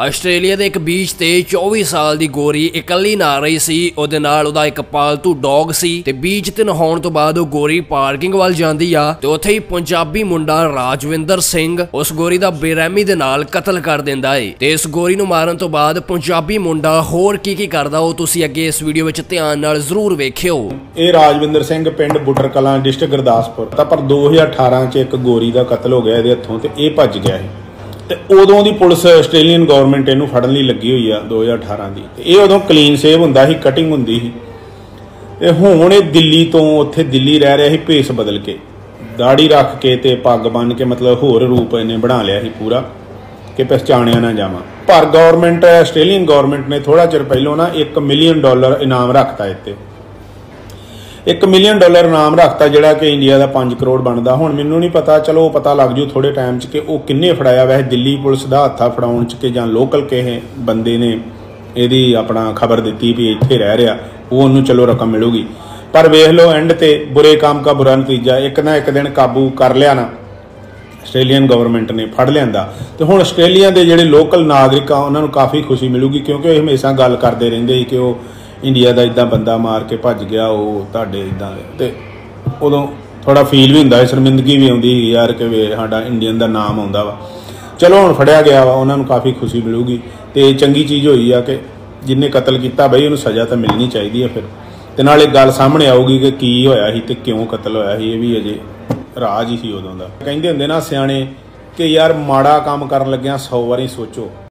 Australia ਦੇ ਇੱਕ beach ਤੇ 24 ਸਾਲ ਦੀ ਗੋਰੀ ਇਕੱਲੀ ਨਹਾ ਰਹੀ ਸੀ। ਉਹਦੇ ਨਾਲ ਉਹਦਾ ਇੱਕ ਪਾਲਤੂ ਡੌਗ ਸੀ ਤੇ ਬੀਚ ਤੇ ਨਹਾਉਣ ਤੋਂ ਬਾਅਦ ਉਹ ਗੋਰੀ ਪਾਰਕਿੰਗ ਵੱਲ ਜਾਂਦੀ ਆ ਤੇ ਉੱਥੇ ਹੀ ਪੰਜਾਬੀ ਮੁੰਡਾ ਰਾਜਵਿੰਦਰ ਸਿੰਘ ਉਸ ਗੋਰੀ ਦਾ ਬੇਰਹਿਮੀ ਦੇ ਨਾਲ ਕਤਲ ਕਰ ਦਿੰਦਾ ਏ। ਤੇ ਇਸ ਗੋਰੀ ਨੂੰ ਮਾਰਨ ਤੋਂ ਬਾਅਦ ਪੰਜਾਬੀ ਮੁੰਡਾ ਹੋਰ ਕੀ ਕਰਦਾ ਉਹ ਤੁਸੀਂ ਅੱਗੇ ਇਸ ਵੀਡੀਓ ਵਿੱਚ ਧਿਆਨ ਨਾਲ ਜ਼ਰੂਰ ਵੇਖਿਓ। ਇਹ ਰਾਜਵਿੰਦਰ ਸਿੰਘ ਪਿੰਡ ਬੁੱਟਰ ਕਲਾਂ ਡਿਸਟ੍ਰਿਕਟ ਗੁਰਦਾਸਪੁਰ ਤਾਂ ਪਰ 2018 ਚ ਇੱਕ ਗੋਰੀ ਦਾ ਕਤਲ ਹੋ ਗਿਆ ਇਹਦੇ ਹੱਥੋਂ ਤੇ ਇਹ ਭੱਜ ਗਿਆ ਹੈ। ਤੇ ਉਦੋਂ ਦੀ ਪੁਲਿਸ ਆਸਟ੍ਰੇਲੀਅਨ ਗਵਰਨਮੈਂਟ ਇਹਨੂੰ ਫੜਨ ਲਈ ਲੱਗੀ ਹੋਈ ਆ 2018 ਦੀ। ਤੇ ਇਹ ਉਦੋਂ ਕਲੀਨ ਸੇਵ ਹੁੰਦਾ ਸੀ, ਕਟਿੰਗ ਹੁੰਦੀ ਸੀ। ਤੇ ਹੁਣ ਇਹ ਦਿੱਲੀ ਤੋਂ ਉੱਥੇ ਦਿੱਲੀ ਰਹਿ ਰਿਹਾ ਸੀ ਭੇਸ ਬਦਲ ਕੇ, ਦਾੜੀ ਰੱਖ ਕੇ ਤੇ ਪੱਗ ਬੰਨ ਕੇ, ਮਤਲਬ ਹੋਰ ਰੂਪ ਇਹਨੇ ਬਣਾ ਲਿਆ ਸੀ ਪੂਰਾ ਕਿ ਪਹਿਚਾਣਿਆ ਨਾ ਜਾਵਾਂ। ਪਰ ਗਵਰਨਮੈਂਟ ਆਸਟ੍ਰੇਲੀਅਨ ਗਵਰਨਮੈਂਟ ਨੇ ਥੋੜਾ ਚਿਰ ਪਹਿਲਾਂ ਨਾ $1 ਮਿਲੀਅਨ ਇਨਾਮ ਰੱਖਤਾ ਇੱਥੇ। $1 ਮਿਲੀਅਨ ਇਨਾਮ ਰੱਖਤਾ ਜਿਹੜਾ ਕਿ ਇੰਡੀਆ ਦਾ 5 ਕਰੋੜ ਬਣਦਾ। ਹੁਣ ਮੈਨੂੰ ਨਹੀਂ ਪਤਾ, ਚਲੋ ਪਤਾ ਲੱਗ ਜੂ ਥੋੜੇ ਟਾਈਮ 'ਚ ਕਿ ਉਹ ਕਿੰਨੇ ਫੜਾਇਆ। ਵੈਸੇ ਦਿੱਲੀ ਪੁਲਿਸ ਦਾ ਹੱਥਾ ਫੜਾਉਣ 'ਚ ਕਿ ਜਾਂ ਲੋਕਲ ਕਿਸੇ ਬੰਦੇ ਨੇ ਇਹਦੀ ਆਪਣਾ ਖਬਰ ਦਿੱਤੀ ਵੀ ਇੱਥੇ ਰਹਿ ਰਿਹਾ, ਉਹ ਉਹਨੂੰ ਚਲੋ ਰਕਮ ਮਿਲੂਗੀ। ਪਰ ਵੇਖ ਲਓ ਐਂਡ ਤੇ ਬੁਰੇ ਕੰਮ ਕਾ ਬੁਰਾ ਨਤੀਜਾ। ਇੱਕ ਨਾ ਇੱਕ ਦਿਨ ਕਾਬੂ ਕਰ ਲਿਆ ਨਾ ਆਸਟ੍ਰੇਲੀਅਨ ਗਵਰਨਮੈਂਟ ਨੇ, ਫੜ ਲਿਆਂਦਾ। ਤੇ ਹੁਣ ਆਸਟ੍ਰੇਲੀਆ ਦੇ ਜਿਹੜੇ ਲੋਕਲ ਨਾਗਰਿਕ ਆ ਉਹਨਾਂ ਨੂੰ ਕਾਫੀ ਖੁਸ਼ੀ ਮਿਲੂਗੀ, ਕਿਉਂਕਿ ਇਹ ਹਮੇਸ਼ਾ ਗੱਲ ਕਰਦੇ ਰਹਿੰਦੇ ਸੀ ਕਿ ਉਹ ਇੰਡੀਆ ਦਾ ਇੱਦਾਂ ਬੰਦਾ ਮਾਰ ਕੇ ਭੱਜ ਗਿਆ, ਉਹ ਤੁਹਾਡੇ ਇੱਦਾਂ। ਤੇ ਉਦੋਂ ਥੋੜਾ ਫੀਲ ਵੀ ਹੁੰਦਾ, ਸ਼ਰਮਿੰਦਗੀ ਵੀ ਆਉਂਦੀ ਯਾਰ ਕਿ ਸਾਡਾ ਇੰਡੀਅਨ ਦਾ ਨਾਮ ਆਉਂਦਾ ਵਾ। ਚਲੋ ਹੁਣ ਫੜਿਆ ਗਿਆ ਵਾ, ਉਹਨਾਂ ਨੂੰ ਕਾਫੀ ਖੁਸ਼ੀ ਮਿਲੂਗੀ। ਤੇ ਚੰਗੀ ਚੀਜ਼ ਹੋਈ ਆ ਕਿ ਜਿਹਨੇ ਕਤਲ ਕੀਤਾ ਬਈ ਉਹਨੂੰ ਸਜ਼ਾ ਤਾਂ ਮਿਲਣੀ ਚਾਹੀਦੀ ਹੈ ਫਿਰ। ਤੇ ਨਾਲ ਇੱਕ ਗੱਲ ਸਾਹਮਣੇ ਆਊਗੀ ਕਿ ਕੀ ਹੋਇਆ ਸੀ ਤੇ ਕਿਉਂ ਕਤਲ ਹੋਇਆ ਸੀ। ਇਹ ਵੀ ਅਜੇ ਰਾਜ ਹੀ ਸੀ ਉਦੋਂ ਦਾ। ਕਹਿੰਦੇ ਹੁੰਦੇ ਨਾ ਸਿਆਣੇ ਕਿ ਯਾਰ ਮਾੜਾ ਕੰਮ ਕਰਨ ਲੱਗਿਆ 100 ਵਾਰੀ ਸੋਚੋ।